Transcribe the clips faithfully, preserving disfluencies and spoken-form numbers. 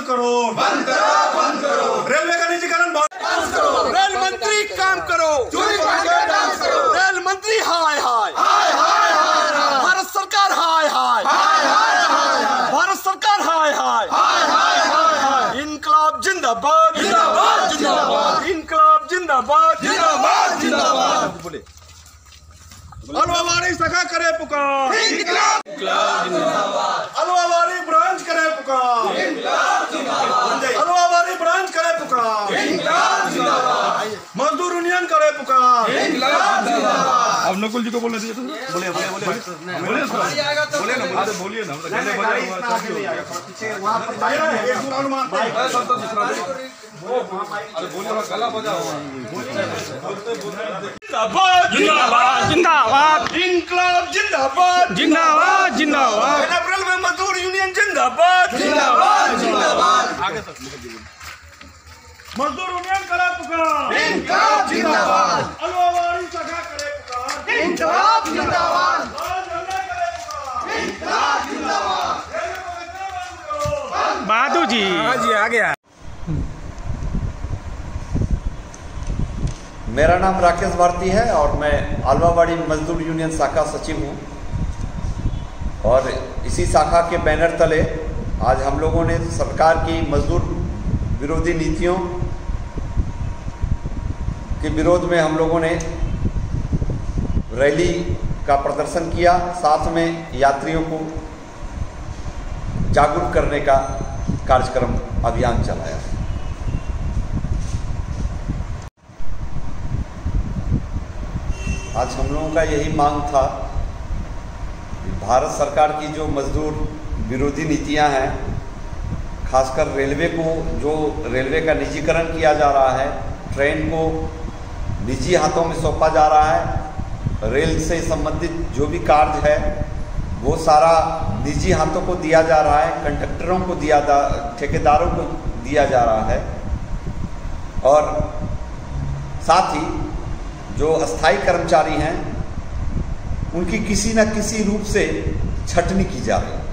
करो, बंद करो, बंद करो। रेलवे का निजीकरण बंद करो। रेल मंत्री काम करो, चूड़ी पहन के डांस करो। रेल मंत्री हाय हाय हाय हाय हाय। भारत सरकार हाय हाय हाय हाय हाय। भारत सरकार हाय हाय हाय हाय हाय। इनकलाब जिंदाबाद जिंदाबाद जिंदाबाद। इनकलाब जिंदाबाद जिंदाबाद जिंदाबाद। बोले अलवावाड़ी शाखा करे पुकार, इनकलाब जिंदाबाद। अलवावाड़ी ब्रांच करे पुकार, इनकलाब जिंदाबाद। अलवावाड़ी ब्रांच करे पुकार, इनकलाब जिंदाबाद। मजदूर यूनियन करे पुकार, इनकलाब जिंदाबाद। अब नकुल जी को बोलने दीजिए। बोले बोले बोले बोले बोले ना, बोलिए ना। पीछे वहां पर अरे बोलो गला बजाओ। जिंदाबाद जिंदाबाद जिंदाबाद। इनकलाब जिंदाबाद जिंदाबाद जिंदाबाद। रेलवे मजदूर यूनियन जिंदाबाद जिंदाबाद जिंदाबाद। आगे तक मजदूर यूनियन करे पुकार, इनकलाब जिंदाबाद। अलवावाड़ी शाखा करे पुकार, इनकलाब जिंदाबाद। इनकलाब जिंदाबाद। बहादुर जी हाँ जी आ गया। मेरा नाम राकेश भारती है और मैं अलवावाड़ी मजदूर यूनियन शाखा सचिव हूँ। और इसी शाखा के बैनर तले आज हम लोगों ने सरकार की मजदूर विरोधी नीतियों के विरोध में हम लोगों ने रैली का प्रदर्शन किया, साथ में यात्रियों को जागरूक करने का कार्यक्रम अभियान चलाया। आज हम लोगों का यही मांग था कि भारत सरकार की जो मजदूर विरोधी नीतियां हैं, खासकर रेलवे को जो रेलवे का निजीकरण किया जा रहा है, ट्रेन को निजी हाथों में सौंपा जा रहा है, रेल से संबंधित जो भी कार्य है वो सारा निजी हाथों को दिया जा रहा है, कंडक्टरों को दिया जा ठेकेदारों को दिया जा रहा है। और साथ ही जो अस्थाई कर्मचारी हैं उनकी किसी न किसी रूप से छटनी की जा रही है।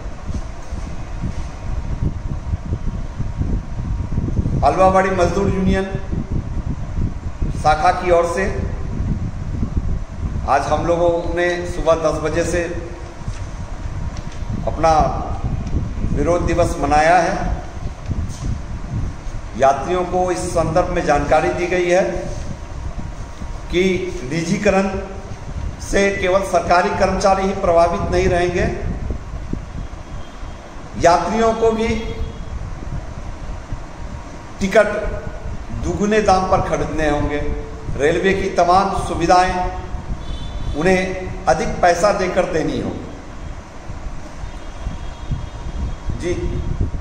अलवावाड़ी मजदूर यूनियन शाखा की ओर से आज हम लोगों ने सुबह दस बजे से अपना विरोध दिवस मनाया है। यात्रियों को इस संदर्भ में जानकारी दी गई है कि निजीकरण से केवल सरकारी कर्मचारी ही प्रभावित नहीं रहेंगे, यात्रियों को भी टिकट दुगुने दाम पर खरीदने होंगे। रेलवे की तमाम सुविधाएं उन्हें अधिक पैसा देकर देनी होगी। जी